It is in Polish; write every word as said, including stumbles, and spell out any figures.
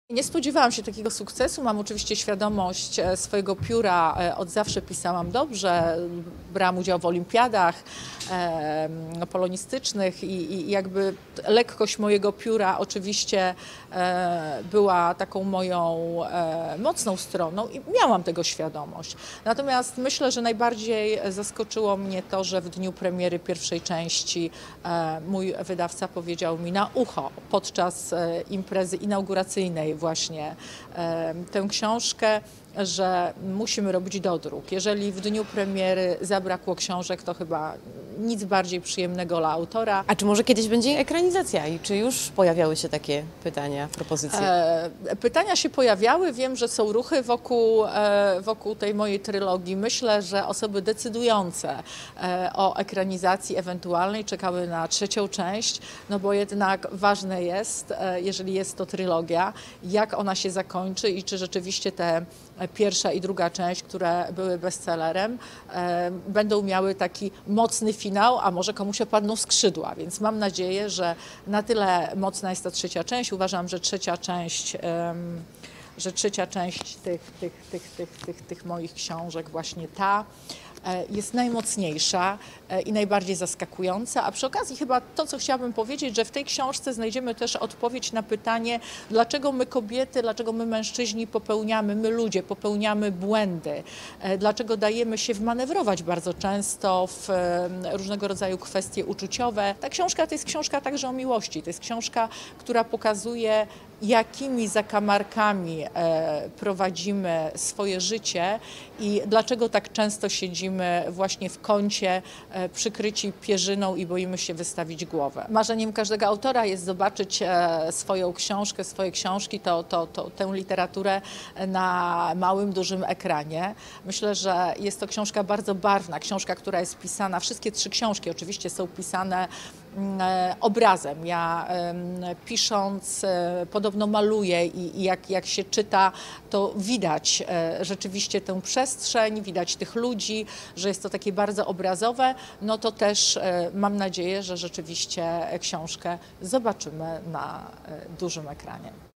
Nie spodziewałam się takiego sukcesu. Mam oczywiście świadomość e, swojego pióra. E, Od zawsze pisałam dobrze. Brałam udział w olimpiadach e, polonistycznych i, i jakby lekkość mojego pióra oczywiście e, była taką moją e, mocną stroną i miałam tego świadomość. Natomiast myślę, że najbardziej zaskoczyło mnie to, że w dniu premiery pierwszej części e, mój wydawca powiedział mi na ucho podczas e, imprezy inauguracyjnej właśnie e, tę książkę, że musimy robić dodruk. Jeżeli w dniu premiery zabrakło książek, to chyba nic bardziej przyjemnego dla autora. A czy może kiedyś będzie ekranizacja i czy już pojawiały się takie pytania, propozycje? E, pytania się pojawiały, wiem, że są ruchy wokół, e, wokół tej mojej trylogii. Myślę, że osoby decydujące e, o ekranizacji ewentualnej czekały na trzecią część, no bo jednak ważne jest, e, jeżeli jest to trylogia, jak ona się zakończy i czy rzeczywiście te pierwsza i druga część, które były bestsellerem, e, będą miały taki mocny finał, a może komuś opadną skrzydła, więc mam nadzieję, że na tyle mocna jest ta trzecia część. Uważam, że trzecia część, em, że trzecia część tych, tych, tych, tych, tych, tych moich książek, właśnie ta, e, jest najmocniejsza e, i najbardziej zaskakująca, a przy okazji chyba to, co chciałabym powiedzieć, że w tej książce znajdziemy też odpowiedź na pytanie, dlaczego my kobiety, dlaczego my mężczyźni popełniamy, my ludzie popełniamy błędy, e, dlaczego dajemy się wmanewrować bardzo często w e, różnego rodzaju kwestie uczuciowe. Ta książka to jest książka także o miłości, to jest książka, która pokazuje, jakimi zakamarkami e, prowadzimy swoje życie i dlaczego tak często siedzimy właśnie w kącie e, przykryci pierzyną i boimy się wystawić głowę. Marzeniem każdego autora jest zobaczyć e, swoją książkę, swoje książki, to, to, to, tę literaturę na małym, dużym ekranie. Myślę, że jest to książka bardzo barwna, książka, która jest pisana, wszystkie trzy książki oczywiście są pisane e, obrazem. Ja e, pisząc e, podobno maluję i, i jak, jak się czyta, to widać e, rzeczywiście tę przestrzeń, widać tych ludzi, że jest to takie bardzo obrazowe, no to też e, mam nadzieję, że rzeczywiście książkę zobaczymy na e, dużym ekranie.